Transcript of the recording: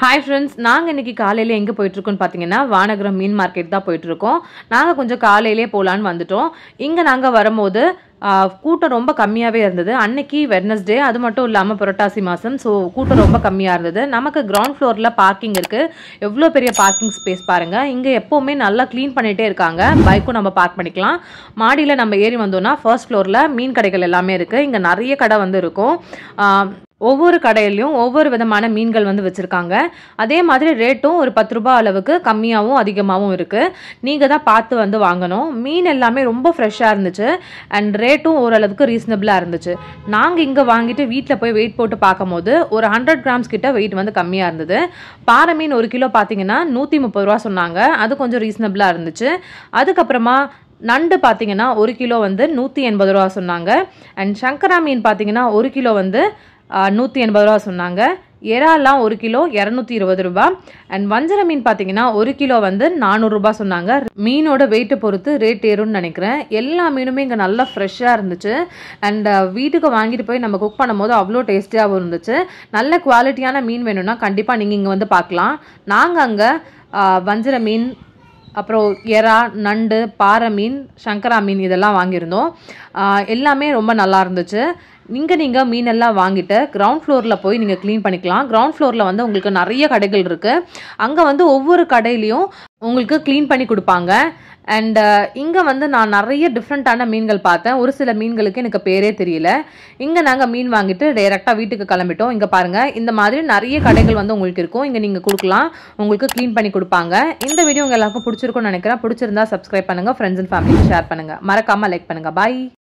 Hi friends, நாங்க இன்னைக்கு காலையில எங்க போயிட்டு இருக்கோம்னு பாத்தீங்கன்னா வானகரம் மீன் மார்க்கெட் தான் போயிட்டு இருக்கோம். நாங்க கொஞ்சம் காலையிலே போலான்னு வந்துட்டோம். இங்க நாங்க வரும்போது கூட்டம் ரொம்ப கம்மியாவே இருந்தது. அன்னைக்கு வெட்னஸ்டே, அது மட்டும் இல்லாம புரட்டாசி மாசம். சோ கூட்டம் ரொம்ப கம்மியா இருந்தது. நமக்கு கிரவுண்ட் ஃப்ளோர்ல பார்க்கிங் இருக்கு. எவ்வளவு பெரிய பார்க்கிங் ஸ்பேஸ் பாருங்க. இங்க எப்பவுமே நல்லா க்ளீன் பண்ணிட்டே இருக்காங்க. பைக்கும் நம்ம பார்க் பண்ணிக்கலாம். மாடியில நம்ம ஏறி வந்தோம்னா ஃபர்ஸ்ட் ஃப்ளோர்ல மீன் கடைகள் எல்லாமே இருக்கு. இங்க நிறைய கடை வந்து இருக்கும். ஒவ்வொரு கடையிலயும் ஒவ்வொரு விதமான மீன்கள் வந்து வச்சிருக்காங்க. அதே மாதிரி ரேட்டும் ஒரு 10 ரூபாய் அளவுக்கு கம்மியாவும் அதிகமாவும் இருக்கு. நீங்க தான் பார்த்து வந்து வாங்கணும். மீன் எல்லாமே ரொம்ப ஃப்ரெஷ்ஷா இருந்துச்சு அண்ட் ரேட்டும் ஓரளவுக்கு ரீசனபிளா இருந்துச்சு. நாங்க இங்க வாங்கிட்டு வீட்டில் போய் வெயிட் போட்டு பார்க்கும்போது ஒரு 100 கிராம்ஸ் கிட்ட வெயிட் வந்து கம்மியா இருந்தது. பாறை மீன் 1 கிலோ பார்த்தீங்கன்னா 130 ரூபா சொன்னாங்க. அது கொஞ்சம் ரீசனபிளா இருந்துச்சு. அதுக்கப்புறமா நண்டு பார்த்தீங்கன்னா 1 கிலோ வந்து 180 ரூபா சொன்னாங்க. அண்ட் சங்கரா மீன் பார்த்தீங்கன்னா 1 கிலோ வந்து 180 ரூபா சொன்னாங்க. எறாலாம் 1 கிலோ 220 ரூபாய். அண்ட் வஞ்சர மீன் பார்த்தீங்கன்னா 1 கிலோ வந்து 400 ரூபாய் சொன்னாங்க. மீனோட வெயிட்டை பொறுத்து ரேட் ஏறும்னு நினைக்கிறேன். எல்லா மீனுமே இங்கே நல்லா ஃப்ரெஷ்ஷாக இருந்துச்சு. அண்ட் வீட்டுக்கு வாங்கிட்டு போய் நம்ம குக் பண்ணும்போது அவ்வளோ டேஸ்டியாகவும் இருந்துச்சு. நல்ல குவாலிட்டியான மீன் வேணும்னா கண்டிப்பாக நீங்கள் இங்கே வந்து பார்க்கலாம். நாங்கள் அங்கே வஞ்சர மீன், அப்புறம் எறா, நண்டு, பாறை மீன், சங்கரா மீன் இதெல்லாம் வாங்கியிருந்தோம். எல்லாமே ரொம்ப நல்லா இருந்துச்சு. நீங்கள் மீனெல்லாம் வாங்கிட்டு கிரவுண்ட் ஃப்ளோரில் போய் நீங்கள் க்ளீன் பண்ணிக்கலாம். கிரவுண்ட் ஃப்ளோரில் வந்து உங்களுக்கு நிறைய கடைகள் இருக்குது. அங்கே வந்து ஒவ்வொரு கடையிலையும் உங்களுக்கு க்ளீன் பண்ணி கொடுப்பாங்க. அண்ட் இங்கே வந்து நான் நிறைய டிஃப்ரெண்ட்டான மீன்கள் பார்த்தேன். ஒரு சில மீன்களுக்கு எனக்கு பேரே தெரியல. இங்கே நாங்கள் மீன் வாங்கிட்டு டைரெக்டாக வீட்டுக்கு கிளம்பிட்டோம். இங்கே பாருங்கள், இந்த மாதிரி நிறைய கடைகள் வந்து உங்களுக்கு இருக்கும். இங்கே நீங்கள் கொடுக்கலாம், உங்களுக்கு க்ளீன் பண்ணி கொடுப்பாங்க. இந்த வீடியோ உங்கள் எல்லாருக்கும் பிடிச்சிருக்கும்னு நினைக்கிறேன். பிடிச்சிருந்தா சப்ஸ்கிரைப் பண்ணுங்கள், ஃப்ரெண்ட்ஸ் அண்ட் ஃபேமிலிக்கு ஷேர் பண்ணுங்கள், மறக்காமல் லைக் பண்ணுங்கள். பாய்.